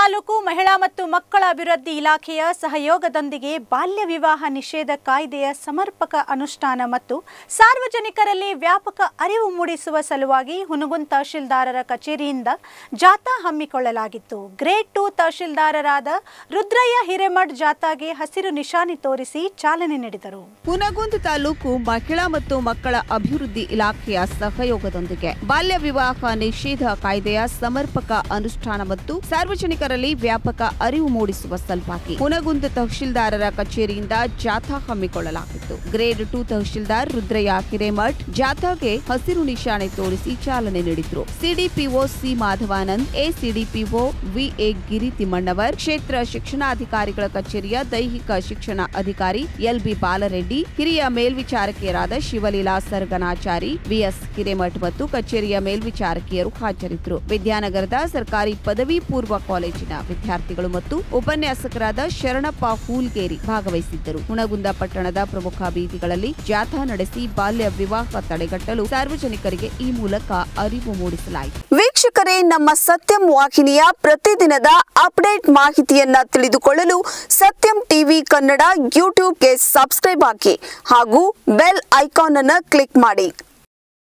ತಾಲೂಕು ಮಹಿಳಾ ಮತ್ತು ಮಕ್ಕಳ ಅಭಿವೃದ್ಧಿ ಇಲಾಖೆಯ ಸಹಯೋಗದೊಂದಿಗೆ ಬಾಲ್ಯ ವಿವಾಹ ನಿಷೇಧ ಕಾಯ್ದೆಯ ಸಮರ್ಪಕ ಅನುಷ್ಠಾನ ಮತ್ತು ಸಾರ್ವಜನಿಕರಲ್ಲಿ ವ್ಯಾಪಕ ಅರಿವು ಮೂಡಿಸುವ ಸಲುವಾಗಿ ಹುನಗುಂದ ತಹಶೀಲ್ದಾರರ ಕಚೇರಿಯಿಂದ ಜಾಥಾ ಹಮ್ಮಿಕೊಳ್ಳಲಾಗಿತ್ತು. ಗ್ರೇಡ್ 2 ತಹಶೀಲ್ದಾರರಾದ ರುದ್ರಯ್ಯ ಹಿರೇಮಠ್ ಜಾಥಾಗೆ ಹಸಿರು ನಿಶಾನೆ ತೋರಿಸಿ ಚಾಲನೆ ನೀಡಿದರು. ಹುನಗುಂದ ತಾಲೂಕು ಮಹಿಳಾ ಮತ್ತು ಮಕ್ಕಳ ಅಭಿವೃದ್ಧಿ ಇಲಾಖೆಯ ಸಹಯೋಗದೊಂದಿಗೆ ಬಾಲ್ಯ ವಿವಾಹ ನಿಷೇಧ ಕಾಯ್ದೆಯ ಸಮರ್ಪಕ ಅನುಷ್ಠಾನ ಮತ್ತು ಸಾರ್ವಜನಿಕರಲ್ಲಿ ವ್ಯಾಪಕ ಅರಿವು ಮೂಡಿಸುವ ಸಲುವಾಗಿ ಹುನಗುಂದ ತಹಶೀಲ್ದಾರರ ಕಚೇರಿಯಿಂದ ಜಾಥಾ ಹಮ್ಮಿಕೊಳ್ಳಲಾಗಿತ್ತು. ಗ್ರೇಡ್ 2 ತಹಶೀಲ್ದಾರ್ ರುದ್ರಯ್ಯ ಹಿರೇಮಠ್ ಜಾಥಾಗೆ ಹಸಿರು ನಿಶಾನೆ ತೋರಿಸಿ ಚಾಲನೆ ನೀಡಿದ್ರು. CDPO C Madhavanand, ACDPO VA Giri Timmannavar, ಕ್ಷೇತ್ರ ಶಿಕ್ಷಣಾಧಿಕಾರಿಗಳ ಕಚೇರಿಯ ದೈಹಿಕ ಶಿಕ್ಷಣ ಅಧಿಕಾರಿ ಎಲ್ಬಿ ಬಾಲರೆಡ್ಡಿ, ಹಿರಿಯ ಮೇಲ್ವಿಚಾರಕಿಯರಾದ ಶಿವಲೀಲಾ ಸರ್ಗನಾಚಾರಿ, ವಿಎಸ್ ಹಿರೇಮಠ್ ಮತ್ತು ಕಚೇರಿಯ ಮೇಲ್ವಿಚಾರಕಿಯರು ಹಾಜರಿದ್ದರು. ವಿದ್ಯಾನಗರದ ಸರ್ಕಾರಿ ಪದವಿ ಪೂರ್ವ ಕಾಲೇಜಿನ ವಿದ್ಯಾರ್ಥಿಗಳು ಮತ್ತು ಉಪನ್ಯಾಸಕರಾದ ಶರಣಪ್ಪ ಹೂಲ್ಗೇರಿ ಭಾಗವಹಿಸಿದ್ದರು. ಹುನಗುಂದ ಪಟ್ಟಣದ ಪ್ರಮುಖ ಬೀದಿಗಳಲ್ಲಿ ಜಾಥಾ ನಡೆಸಿ ಬಾಲ್ಯ ವಿವಾಹ ತಡೆಗಟ್ಟಲು ಸಾರ್ವಜನಿಕರಿಗೆ ಈ ಮೂಲಕ ಅರಿವು ಮೂಡಿಸಲಾಯಿತು. ವೀಕ್ಷಕರೇ, ನಮ್ಮ ಸತ್ಯಂ ವಾಹಿನಿಯ ಪ್ರತಿದಿನದ ಅಪ್ಡೇಟ್ ಮಾಹಿತಿಯನ್ನ ತಿಳಿದುಕೊಳ್ಳಲು ಸತ್ಯಂ ಟಿವಿ ಕನ್ನಡ ಯೂಟ್ಯೂಬ್ಗೆ ಸಬ್ಸ್ಕ್ರೈಬ್ ಹಾಕಿ ಹಾಗೂ ಬೆಲ್ ಐಕಾನ್ ಅನ್ನು ಕ್ಲಿಕ್ ಮಾಡಿ.